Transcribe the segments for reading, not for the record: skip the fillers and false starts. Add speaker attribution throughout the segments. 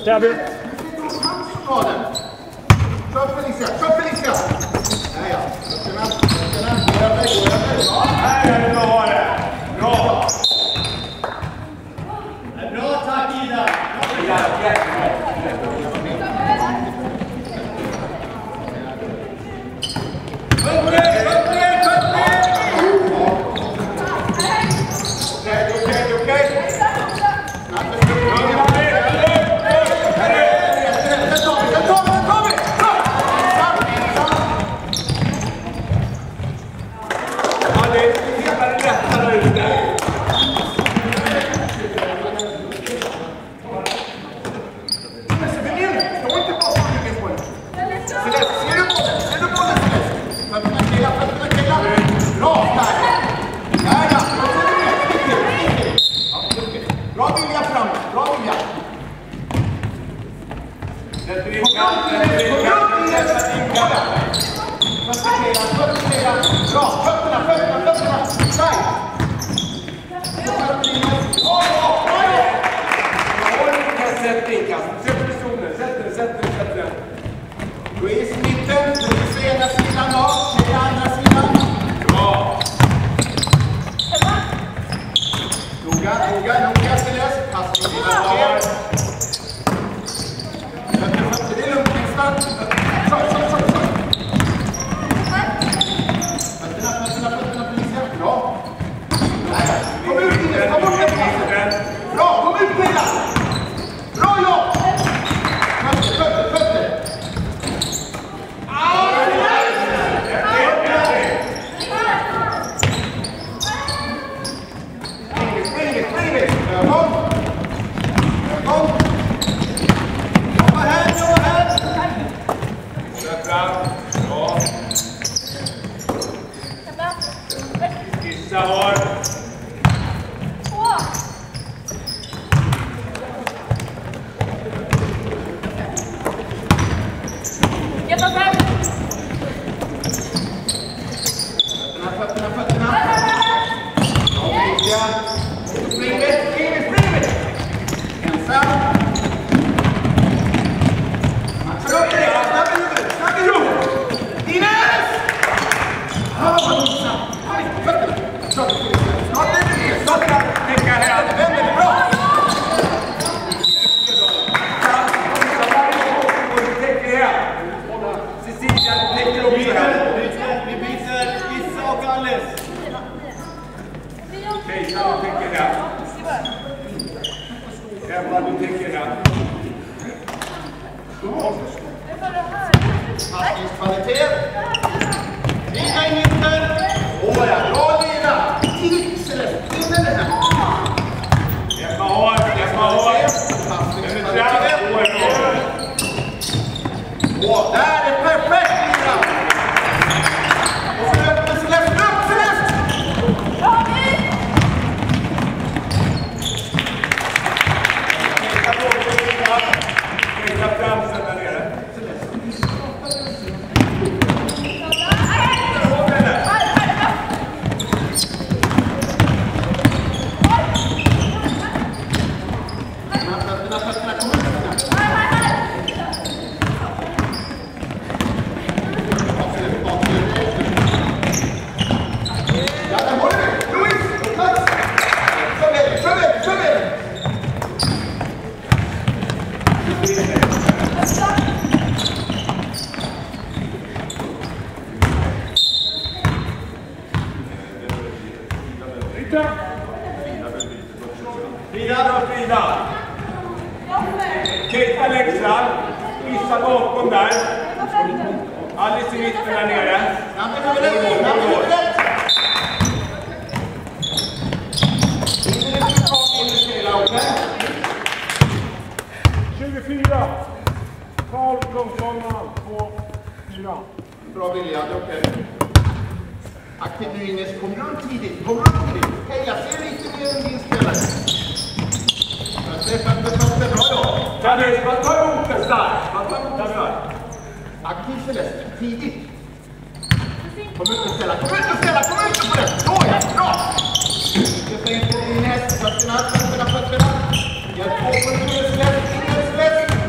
Speaker 1: Täby.
Speaker 2: Kör Felicia, kör Felicia! Där ja, fötterna,
Speaker 1: Här är det bra det. Bra!
Speaker 3: Bra tack Ida!
Speaker 2: Louise mitten, Louise ena sidan då, tjej andra sidan. Bra! Noga Celeste, passning till höger. Det är lugnt, nästan. Kör. Fötterna, Felicia. Bra. Kom ut Ines, ta bort den passen. Bra, kom ut Pilla. Bra jobb! Fötter. Passningskvalitet. Lina i mitten. Bra Lina. Celeste, in med det här.
Speaker 1: Jag ska ha.
Speaker 2: Passningskvalitet. Där är perfekt Lina. Och så löper Celeste. Upp Celeste.
Speaker 1: Peka fram sen där nere. Frida. Kejsa Leksand. Vissa bakom där. Alice i mitten där nere. 24. Karl Långsholman 2-4.
Speaker 2: Bra vilja, det är okej. Aktiv nu Ines, kom runt tidigt. Hej, jag ser lite mer än din spelare. Det är bra då.
Speaker 1: Vad tar emot det starkt?
Speaker 2: Aktiv Celeste, tidigt. Kom ut och ställa på det. Så ja, bra. Sätta in på Ines, fötterna. Hjälp på Celeste.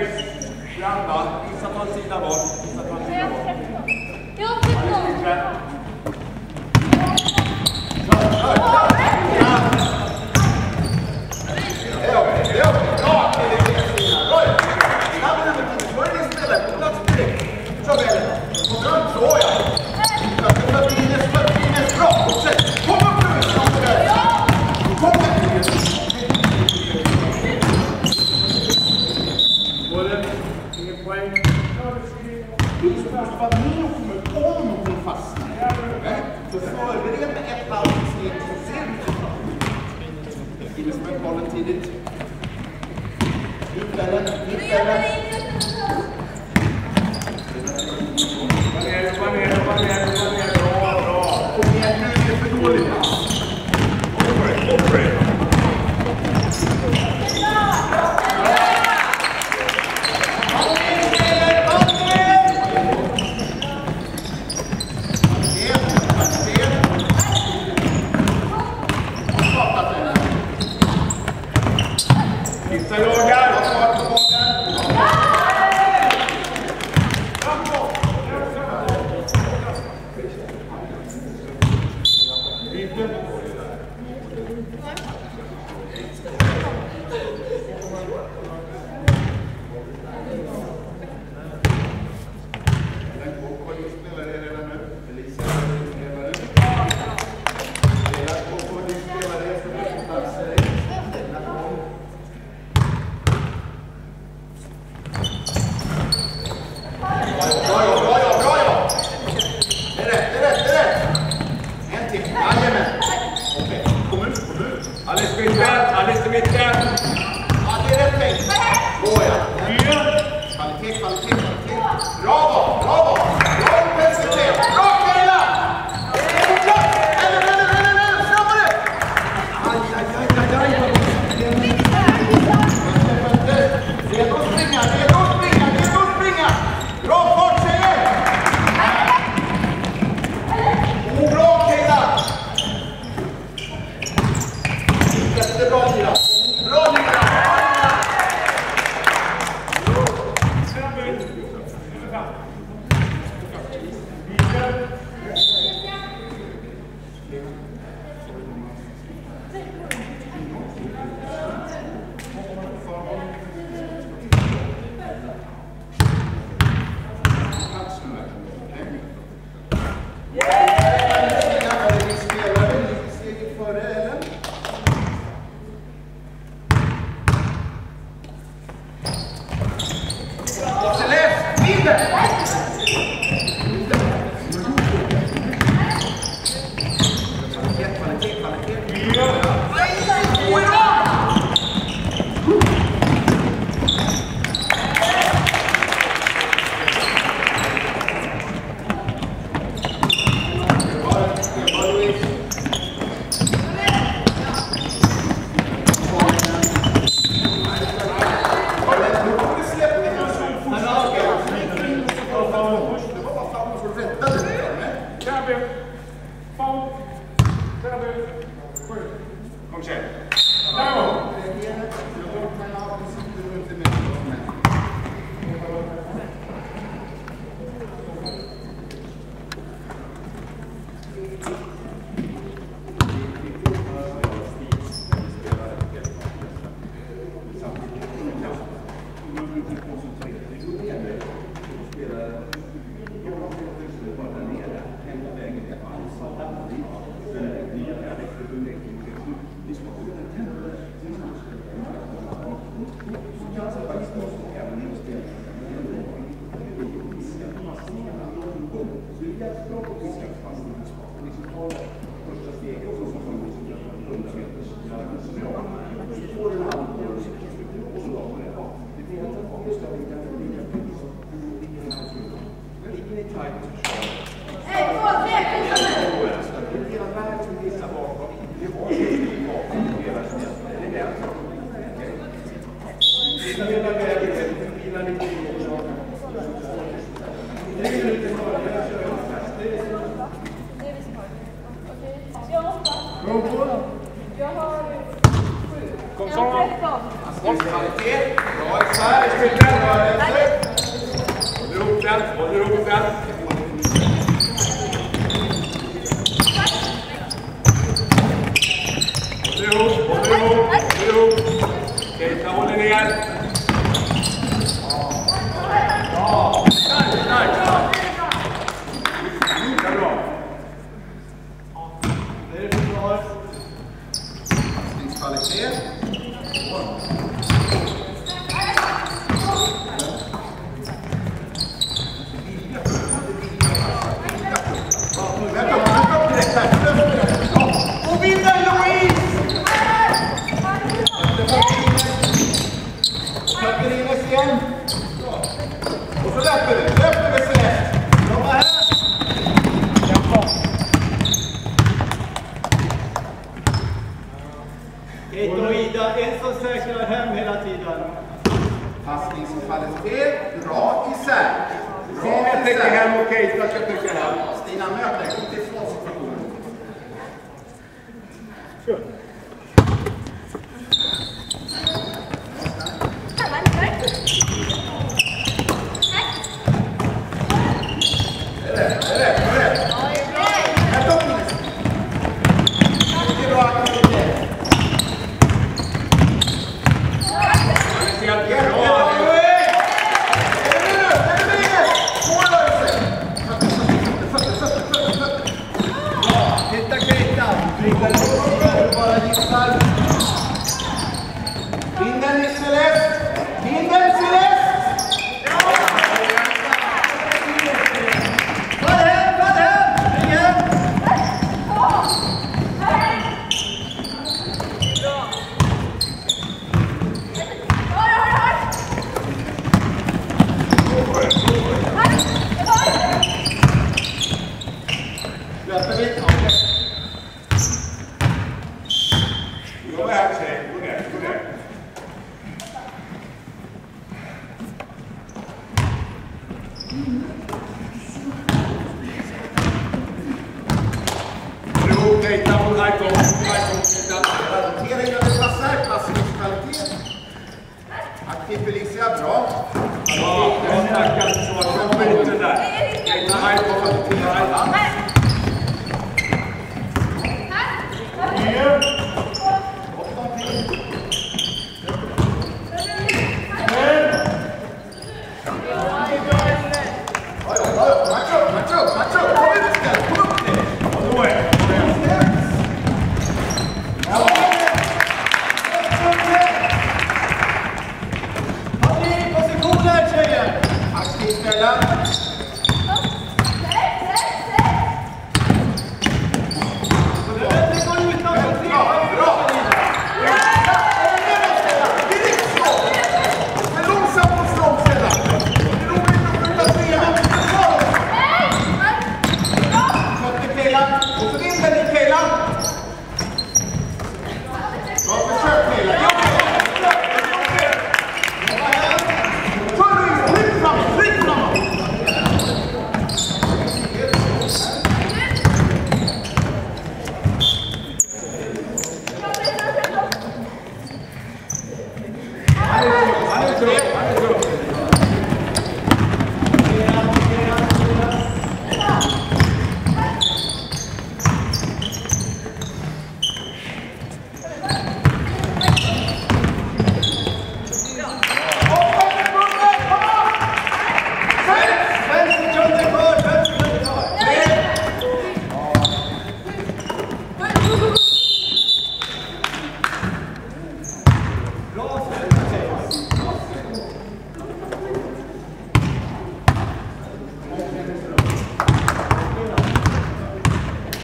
Speaker 1: Space. Blanda. Vissa på en sida bort. Vissa på en sida bort.
Speaker 2: Jättebra!
Speaker 1: Lukas. Håll ihop. Keita håller ner.
Speaker 2: Kvalitet. Och vinner Louise! Släpper in oss igen. Och så löper vi Celeste. Jobba här.
Speaker 3: Keita och Ida, en som säkrar hem hela tiden.
Speaker 2: Passningskvalitet, bra isär.
Speaker 1: Jag tänker hem och Keita ska tänka hem.
Speaker 2: Stina möter, inte i svår situation. Vinden i Celeste! Vinden Celeste!
Speaker 3: Vad hem! Igen!
Speaker 2: Löper vi?
Speaker 1: Gå där, tjej. Gå där. Jo, Keita, håll här igång.
Speaker 2: Notering över passar, passningskvalitet. Aktiv Felicia, bra.
Speaker 1: Ja, bra tackat. Så kommer ut den där. Keita, här igång.
Speaker 3: Positioner tjejer!
Speaker 2: Aktiv ställa.